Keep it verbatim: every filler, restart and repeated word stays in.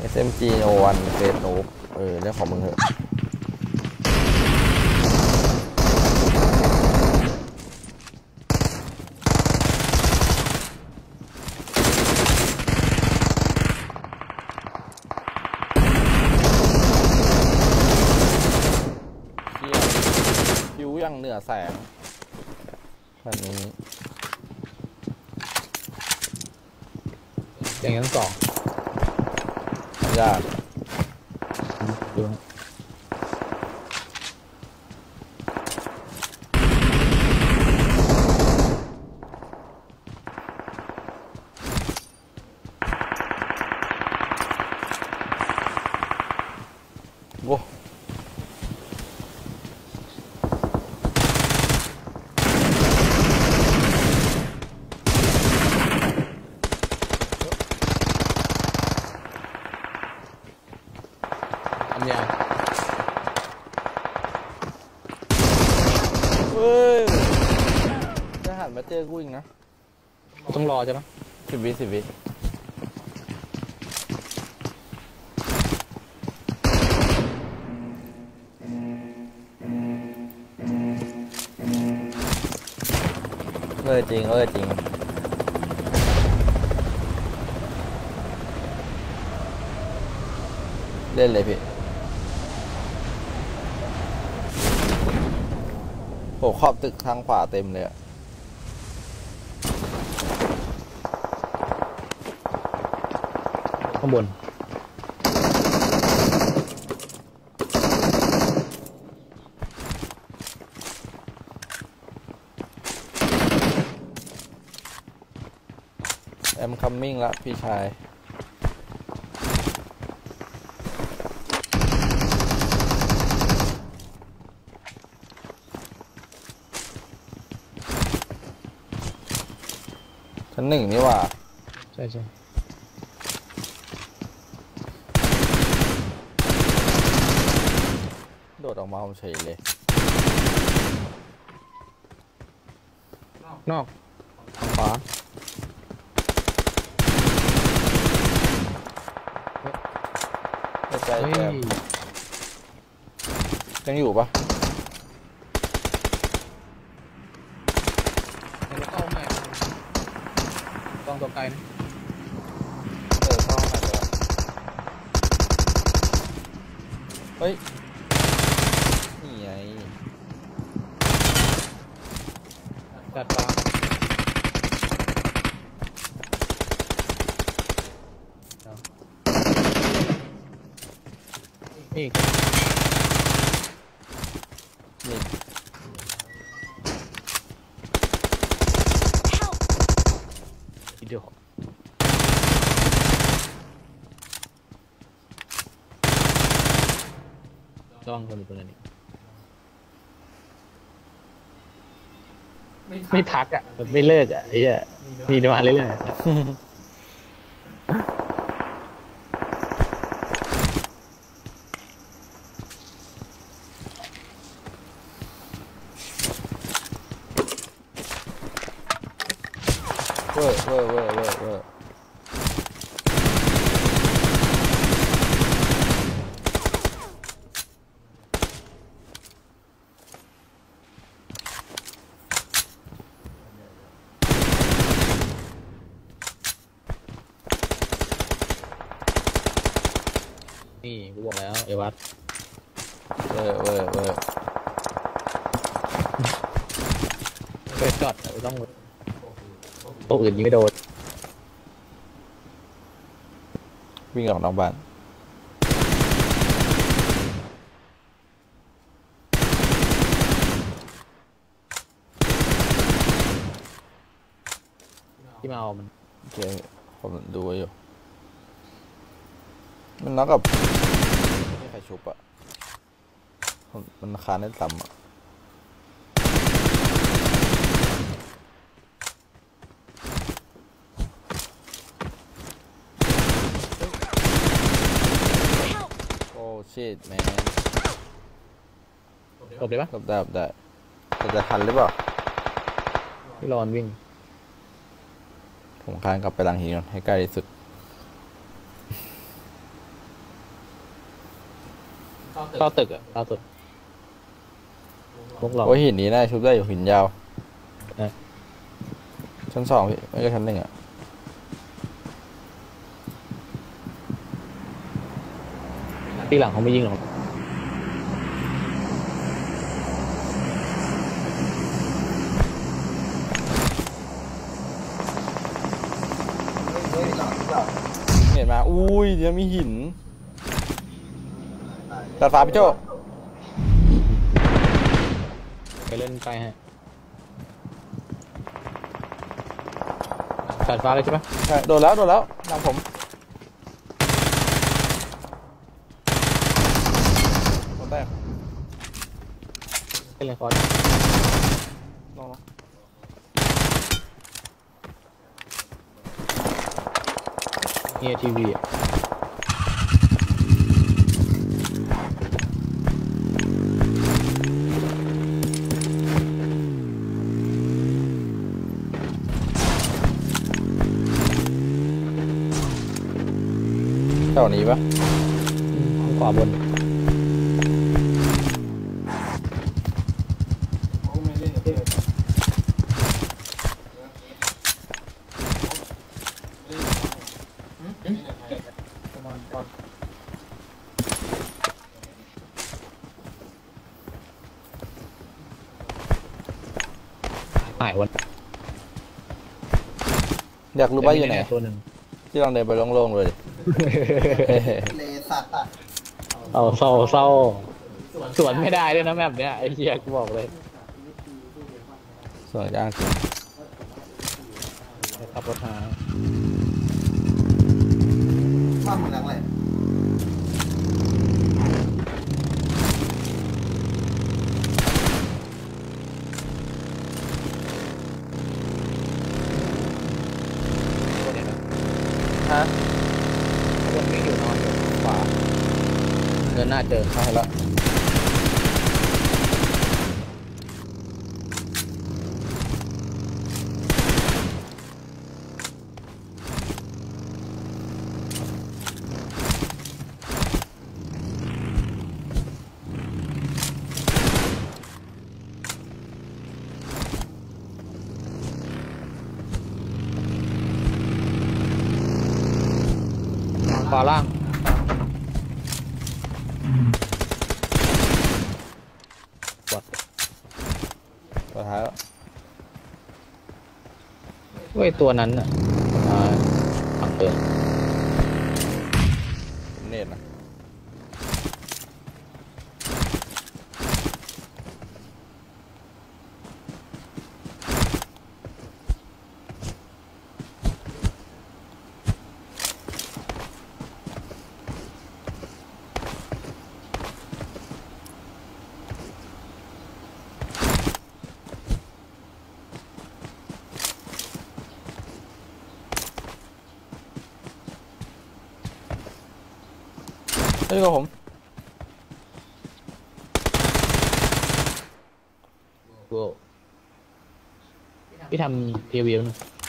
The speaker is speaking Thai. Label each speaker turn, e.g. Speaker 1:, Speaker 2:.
Speaker 1: เอ็ม จี โน วัน เฟสโนบเออเรื่องของมึงเหอะผิวยังเหนือแสงแบบนี้
Speaker 2: อย่างนั้นสอง
Speaker 1: ยาก
Speaker 2: ดู
Speaker 1: โว้
Speaker 2: ยาว
Speaker 1: เฮ้ยจะหันมาเจอกูอีกนะ
Speaker 2: ต้องรอใช่ไหม
Speaker 1: สิบวิสิบวิเออจริงเออจริงเล่นเลยพี่โหขอบตึกทางขวาเต็มเลยอะ
Speaker 2: ข้างบน
Speaker 1: แอมคัมมิ่งละพี่ชายชั้นหนึ่งนี่ว่า
Speaker 2: ใช่ใช่
Speaker 1: โดดออกมาผมเฉยเลย
Speaker 2: นอกทางขวา
Speaker 1: ไม่ใจแกยังอยู่ปะ
Speaker 2: ต้องตัวไกลนะ
Speaker 1: เออเข้าหายไปแล้วเฮ้ยนี่ไง
Speaker 2: จัดปลาอีก
Speaker 1: นี่
Speaker 2: วิดีโอต้องคนอยู่ตรงนี้ไม่พักอ่ะไม่เลิกอ่ะไอ้เหี้ยมีมาเรื่อยๆ
Speaker 1: เวอร์เวอร์เวอร์เวอร์เวอร์
Speaker 2: นี่กูบอกแล้วไอ้วัด
Speaker 1: เวอร์เวอร์เวอร์
Speaker 2: ไปจอดไม่ต้องตัวอื่นยิงไม่โดน
Speaker 1: วิ่งออกนอกบ้าน
Speaker 2: ที่มาเอามัน
Speaker 1: โอเคผมดูอยู่มันน็อกกับไม่ใครชุบอะมันคานได้ต่ำอะโอ้ชิตแมน
Speaker 2: หลบได้ปะ
Speaker 1: หลบได้หลบได้แต่จะทันหรือเปล่า
Speaker 2: ที่รอนวิ่ง
Speaker 1: ผมคานกลับไปหลังหินให้ใกล้ที่สุด
Speaker 2: เข้าตึกอะล่าสุดพวกเรา
Speaker 1: โอ้ยหินนี้น่าชุบได้อยู่หินยาว
Speaker 2: เออ
Speaker 1: ชั้นสองพี่ไม่ใช่ชั้นหนึ่งอ่ะ
Speaker 2: ที่หลังเขาไม่ยิงหรอก
Speaker 1: เห็นมาอุ้ยเดี๋ยวมีหินตัดฟ้าพี่โจ
Speaker 2: ไปเล่นไปฮะตัดฟ้าเลยใช่ไหม
Speaker 1: ใช่โดนแล้วโดนแล้วนำผมโดนแตก
Speaker 2: เล่นเลยคอร์ส
Speaker 1: ลองลอง
Speaker 2: เฮียทีวีอะ
Speaker 1: แถวนี้ปะ
Speaker 2: ข้างขวาบนหายวัน
Speaker 1: อยากรู้ว่าอยู่ไหน
Speaker 2: ตัวหนึ่ง
Speaker 1: ที่ลองเดินไปโล่งๆเลยดิ
Speaker 3: เลสัตว์อ่ะ
Speaker 2: เอาเศร้าเศร้าสวนไม่ได้ด้วยนะแมปเนี้ยไอ้เหี้ยกูบอกเลย
Speaker 1: ส่วนย่างจริง
Speaker 2: ขับรถหา
Speaker 3: มั่มมันอะไร
Speaker 2: ตัวเนี้ยนะ
Speaker 1: ฮะ
Speaker 2: ข้างบนวิ่งอยู่นอนอยู่ขวาเดินหน้าเจอ
Speaker 1: มาเห็นแล้ว
Speaker 2: ขวาล่างกด
Speaker 1: สุดท้ายแล้ว
Speaker 2: เว้ยตัวนั้นอ่ะอ่าฝั่งเติม
Speaker 1: ผมเนตนะไม่ใช่กับผม
Speaker 2: กูพี่ทำพีวีนะ